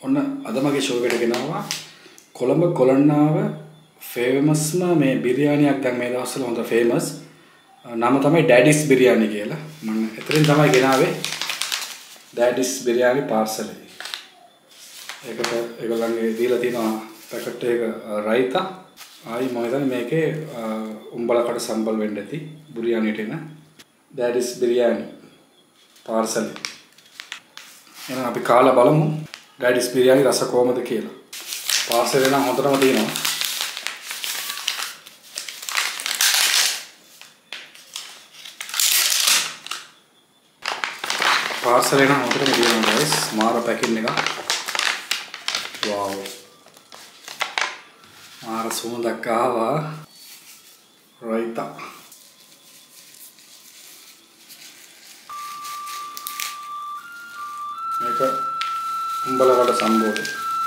ඔන්න අද මගේ ෂෝ එකට ගෙනාවා කොළඹ කොළන්නාව ෆේමස්ම මේ බිරියානියක් දැන් මේ දවස්වල හොඳ ෆේමස් නම තමයි ඩැඩිස් බිරියානි කියලා. මම එතනින් තමයි ගෙනාවේ ඩැඩිස් බිරියානි පාර්සල් එක. ඒකට ඒගොල්ලන්ගේ දීලා තියෙනවා පැකට් එක රයිතා. ආයි මම හිතන්නේ මේකේ උඹලකට සම්බල් වෙන්න ඇති බිරියානියට එන ඩැඩිස් බිරියානි පාර්සල් එක. එහෙනම් අපි කාලා බලමු ඩැඩිස් බිරියානි රස කොහමද කියලා. පාර්සල් එක නම් හොඳටම තියෙනවා. පාර්සල් එක නම් හොඳටම තියෙනවා guys. මාර පැකින් එක. wow. මාර සුවඳක් ආවා. රයිතා. මේක උඹලකට සම්බෝධි.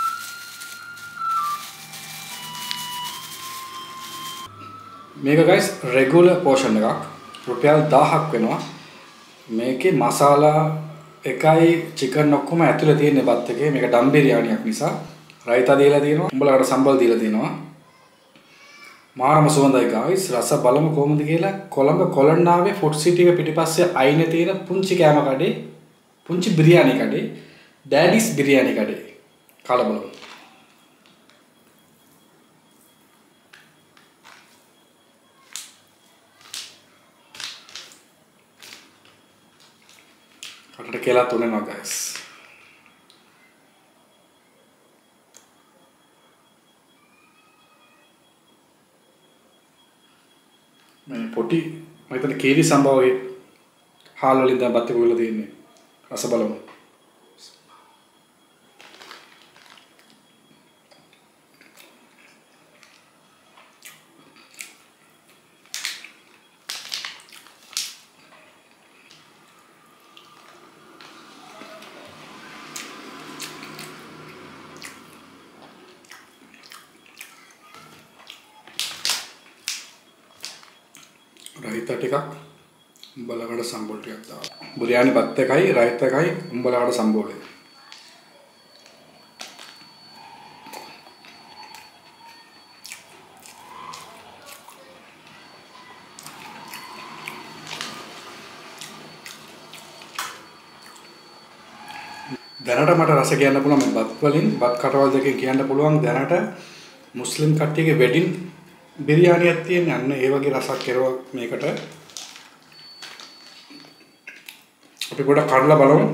මේක guys regular portion එකක්. රුපියල් 1000ක් වෙනවා. මේකේ මසාලා එකයි චිකන් ඔක්කොම ඇතුලේ තියෙන බත් එකේ. මේක ඩම් බිරියානියක් නිසා රයිතා දීලා තියෙනවා. උඹලකට සම්බල් දීලා තියෙනවා. මාරම සුවඳයි guys. රස බලමු කොහොමද කියලා. කොළඹ කොළන්නාවේ ෆුඩ් සිටි එක පිටිපස්සේ අයිනේ තියෙන පුංචි කෑම කඩේ පුංචි බිරියානි කඩේ ඩැඩිස් බිරියානි කඩේ කාලා බලමු. කටට කියලා තුනනවා guys. මේ පොටි මම හිතන්නේ කීරි සම්භවයේ හාල් වලින් දැන් බත් එක උයලා තියෙන්නේ. රස බලමු. රයිතා ටිකක් උඹලකට සම්බෝල ටිකක් දාලා. බිරියානි බත් එකයි රයිතා එකයි උඹලකට සම්බෝලේ. දැනට මට රස කියන්න පුළුවන් මේ බත් වලින් බත් කටවල් දෙකෙන් කියන්න පුළුවන් දැනට මුස්ලිම් කට්ටියගේ වෙඩින් බිරියානියක් තියෙන අන්න ඒ වගේ රසක් කෙරුවා මේකට. අපි පොඩක් කඩලා බලමු.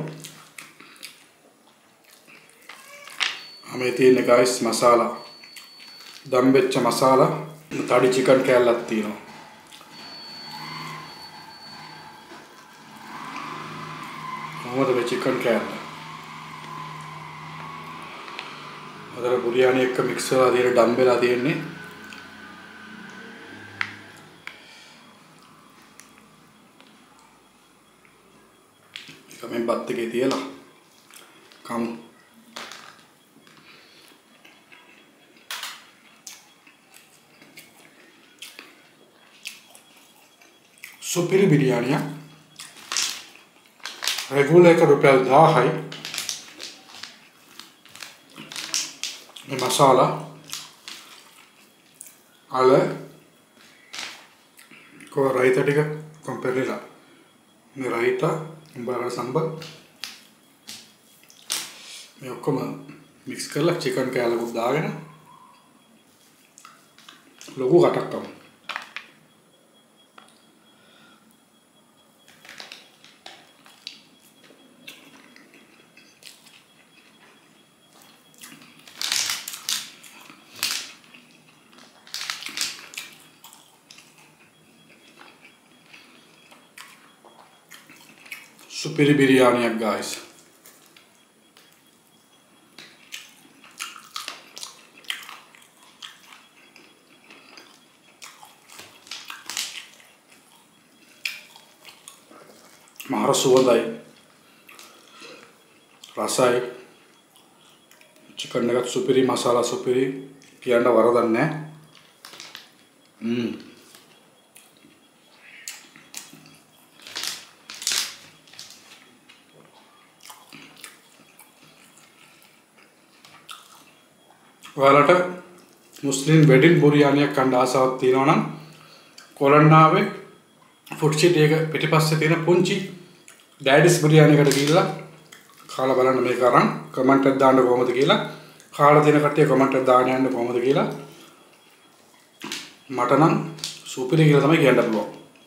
මේ තියෙන guys මසාලා දම් වෙච්ච මසාලා තඩි චිකන් කෑල්ලක් තියෙනවා. මොකද මේ චිකන් කෑල්ල අතර බිරියානි එක්ක මික්ස් වෙලා තියෙන ඩම් වෙලා තියෙන්නේ. මේ බත් එකේ තියලා කමු. සුපිරි බිරියානිය. රෙගුලර් එක රුපියල් 1000යි. මේ මසාලා අල කෝ රයිතා ටික කොම්පෙරේලා. මේ රයිතා උඹලකට සම්බල් මේ ඔක්කොම මික්ස් කරලා චිකන් කෑල්ලකුත් දාගෙන ලොකු කටක් තමයි. Superi biryani guys. Mahara suwadai. Rasai. Chicken nagat superi masala superi. Kiyanda varadanne. ඔයාලට මුස්ලිම් වෙඩින් බුරියානියක් කන්න ආසාවක් තියෙනවා නම් කොලන්නාවේ ෆුඩ් සිටි එක පිටිපස්සේ තියෙන පුංචි ඩැඩිස් බුරියානි එකට ගිහිල්ලා කාලා බලන්න මේක අරන් කමෙන්ට් එකක් දාන්න කොහොමද කියලා කාලා තියෙන කට්ටිය කමෙන්ට් එකක් දාන්න යන්න කොහොමද කියලා මට නම් සුපිරි කියලා තමයි කියන්න පුළුවන්.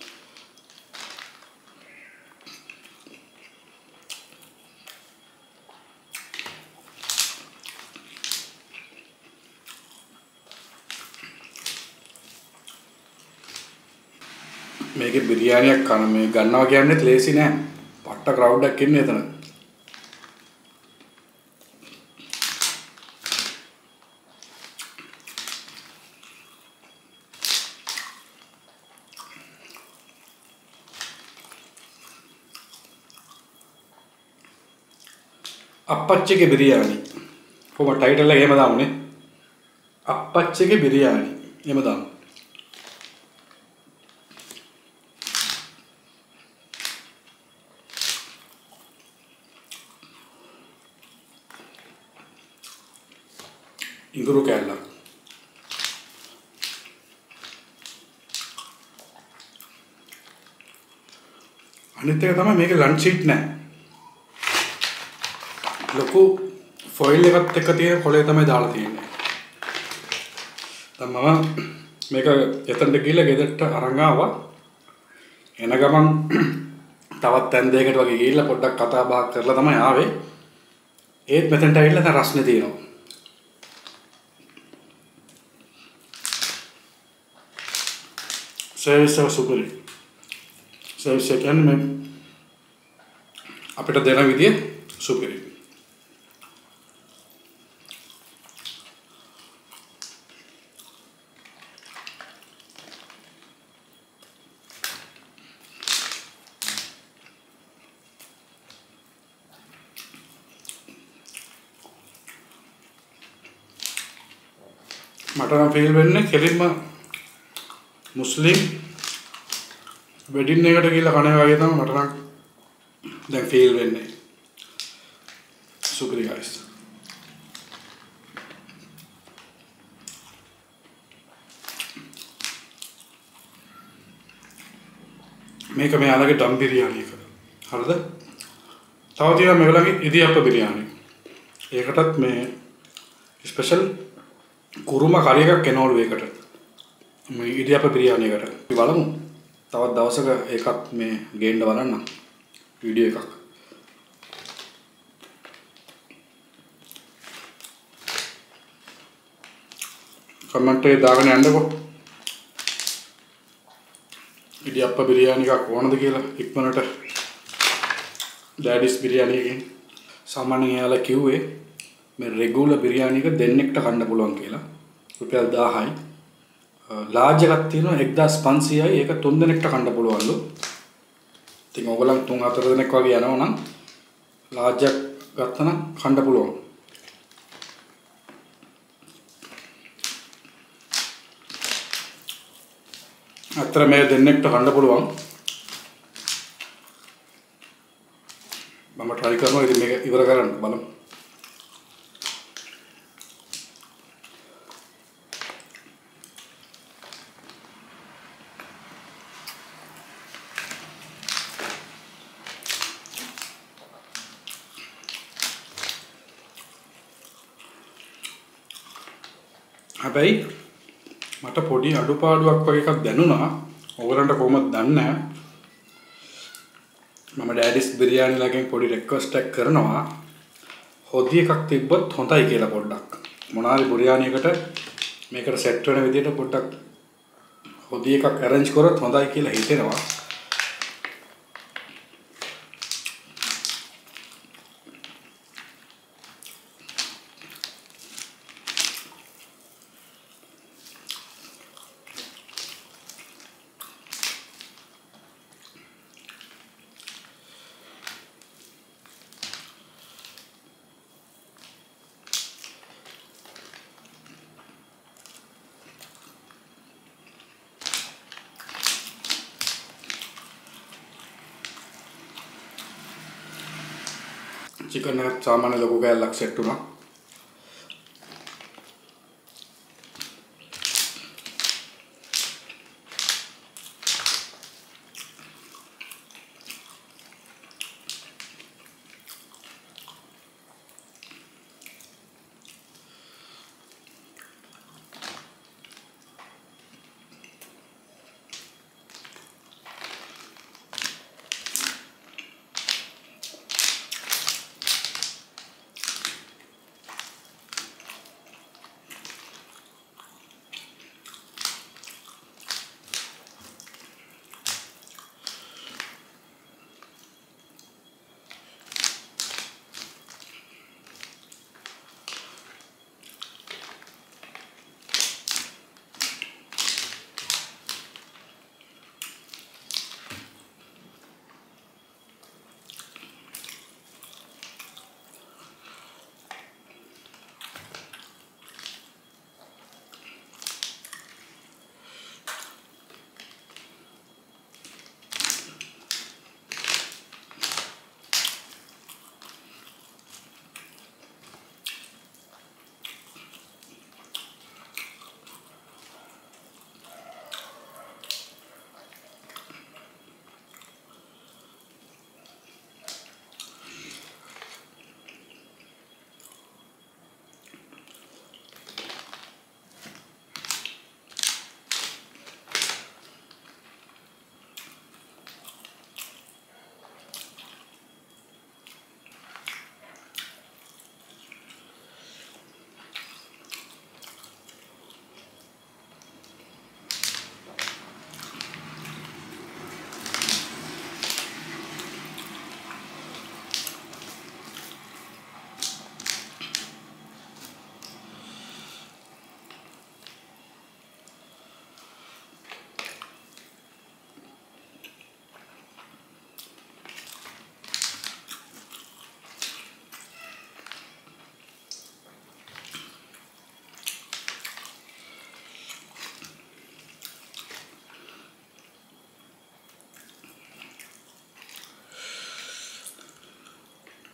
මේකේ බිරියානියක් කන මේ ගන්නවා කියන්නේත් ලේසි නෑ. පට්ට ක්‍රවුඩ් එකක් ඉන්නේ එතන. අප්පච්චිගේ බිරියානි. කොහොම ටයිටල් එක එහෙම දාමුනේ. අප්පච්චිගේ බිරියානි. එහෙම දාමු. ඉඟුරු කෑල්ලක්. අනිත් එක තමයි මේකේ ලන්ච් සීට් නැහැ. ලොකු ෆොයිල් එකත් එක්ක තියෙන කොලේ තමයි දාලා තියෙන්නේ. දැන් මම මේක එතනට ගිහලා ගෙදරට අරන් ආවා. එන ගමන් තවත් තැන් දෙකකට වගේ ගිහිල්ලා පොඩ්ඩක් කතා බහ කරලා තමයි ආවේ. ඒත් මෙතනට ඇවිල්ලා දැන් රස්නේ තියෙනවා. සර්විස් එක සුපිරි. සර්විස් එක කියන්නේ අපිට දෙන විදිය සුපිරි. මට නම් ෆීල් වෙන්නේ කෙලින්ම මුස්ලිම් වෙඩින් එකට ගිහලා කණේ වගේ තමයි මට නම් දැන් ෆීල් වෙන්නේ. සුපිරි ගයිස්. මේක මෙයාලගේ ඩම් බිරියානි එක. හරිද? තව තියෙනවා මේගොල්ලන්ගේ ඉදියප්ප බිරියානි. ඒකටත් මේ ස්පෙෂල් කුරුම කරි එකක් එනවලු ඒකට. මේ ඉදියප්ප බිරියානි එකට. අපි බලමු. තවත් දවසක ඒකත් මේ ගේන්න බලන්න වීඩියෝ එකක්. කමෙන්ට් එකේ දාගෙන යන්නකෝ. ඉදියප්ප බිරියානි එකක් ඕනද කියලා ඉක්මනට ඩැඩිස් බිරියානි එකෙන්. සාමාන්‍යයෙන් එයාලා කිව්වේ මේ රෙගුලර් බිරියානි එක දෙන්නෙක්ට කන්න පුළුවන් කියලා. රුපියල් 1000යි. ලාර්ජ් එකක් තියෙනවා 1500යි. ඒක 3 දෙනෙක්ට කන්න පුළුවන්ලු. ඉතින් ඕගොල්ලන් 3-4 දෙනෙක් වගේ යනවා නම් ලාර්ජ් එක ගත්තා නම් කන්න පුළුවන්. අතර මේ දෙන්නෙක්ට කන්න පුළුවන්. මම try කරනවා ඉතින් මේක ඉවර කරන්න බලමු. හැබැයි මට පොඩි අඩුපාඩුවක් වගේ එකක් දැනුණා. ඕගලන්ට කොහොමද දන්නේ නැහැ. මම ඩැඩිස් බිරියානි ලගෙන් පොඩි රික්වෙස්ට් එකක් කරනවා. හොදි එකක් තිබ්බොත් හොඳයි කියලා පොඩ්ඩක්. මොනාරි බිරියානි එකට මේකට සෙට් වෙන විදිහට පොඩ්ඩක් හොදි එකක් arrange කරොත් හොඳයි කියලා හිතෙනවා. चिकन सामान्य लोगों का अलग सेट हुआ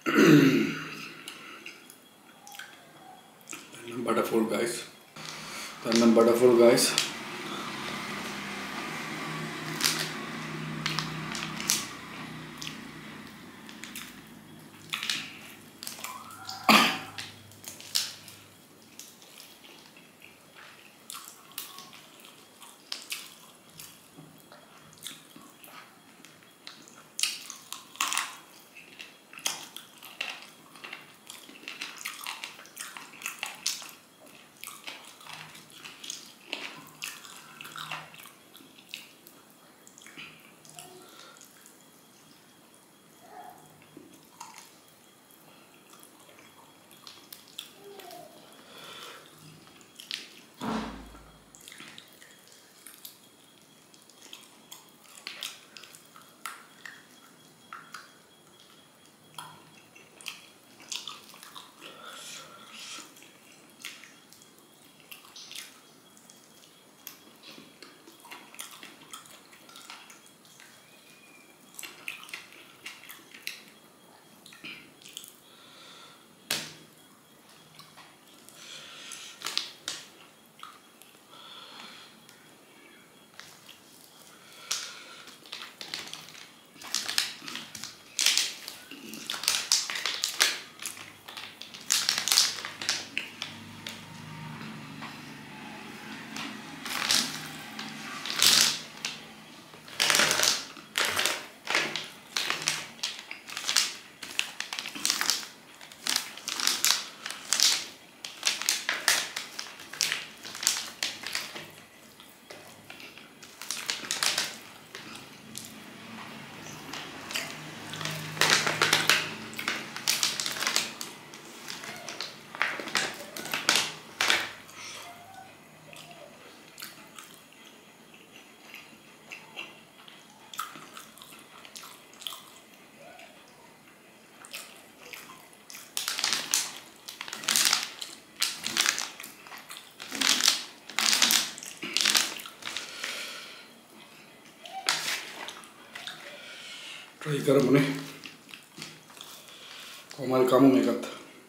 Butterful guys. Tanam butterful guys. Try කරමු නේ. කොහමද කමු මේකත්.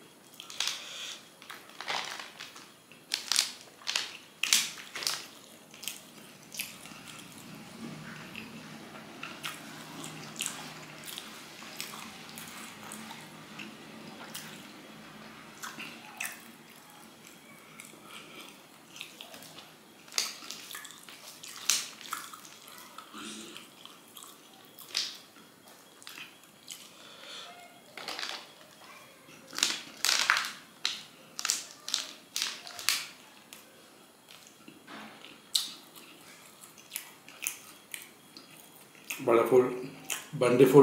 Wonderful, wonderful.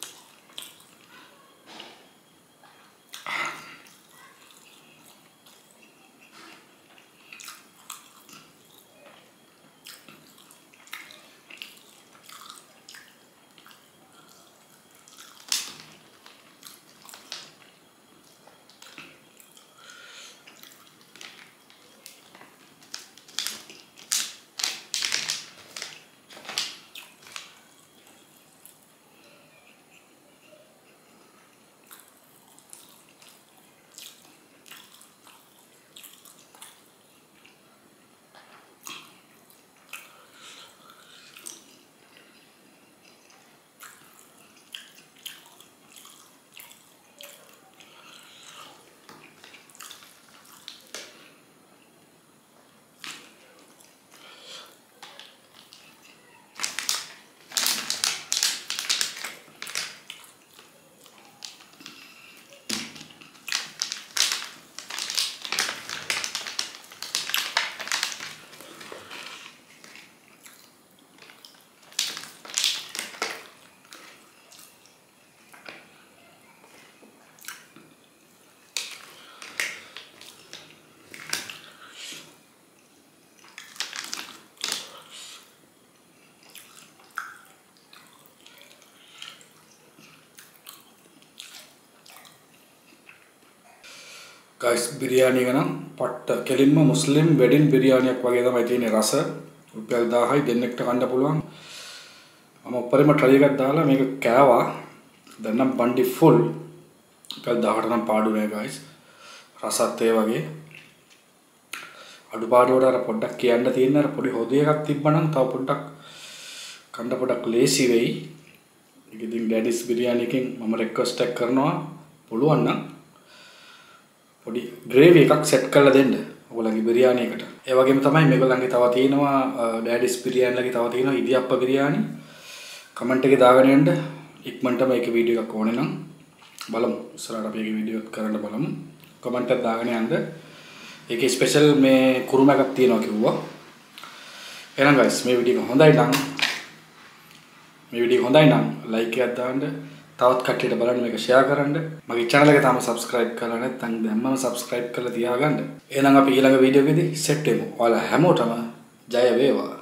Guys, biryani එක නම් පට්ට කෙලින්ම මුස්ලිම් වෙඩින් බිරියානියක් වගේ තමයි තියෙන්නේ රස. රුපියල් 1000යි දෙන්නෙක්ට කන්න පුළුවන්. මම උඩරිම try එකක් දාලා මේක කෑවා. දැන් නම් බණ්ඩි full. කල් 18 නම් පාඩු නෑ guys. රසත් ඒ වගේ. අඩුපාඩු වල අර පොඩ්ඩක් කියන්න තියෙන අර පොඩි හොදේ එකක් තිබ්බනම් තව පොඩ්ඩක් කන්න පොඩ්ඩක් ලේසි වෙයි. ඒක ඉතින් ඩැඩිස් බිරියානි එකෙන් මම රික්වෙස්ට් එක කරනවා පුළුවන් නම් පොඩි ග්‍රේවි එකක් සෙට් කරලා දෙන්න ඔයගොල්ලන්ගේ බිරියානි එකට. ඒ වගේම තමයි මේගොල්ලන්ගේ තව තියෙනවා ඩැඩිස් බිරියානිලගේ තව තියෙනවා ඉදියප්ප බිරියානි. කමෙන්ට් එකේ දාගෙන යන්න. ඉක්මනට මේක වීඩියෝ එකක් ඕනේ නම් බලමු. ඉස්සරහට අපි මේක වීඩියෝ එකක් කරන්න බලමු. කමෙන්ට් එක දාගෙන යන්න. ඒකේ ස්පෙෂල් මේ කුරුම එකක් තියෙනවා කිව්වා. එහෙනම් guys මේ වීඩියෝ හොඳයි නම් like එකක් දාන්න. තවත් කට්ටියට බලන්න මේක share කරන්න. මගේ channel එක තාම subscribe කරලා නැත්නම් දැම්මම subscribe කරලා තියාගන්න. එහෙනම් අපි ඊළඟ වීඩියෝ එකේදී set වෙමු. ඔයාලා හැමෝටම ජය වේවා.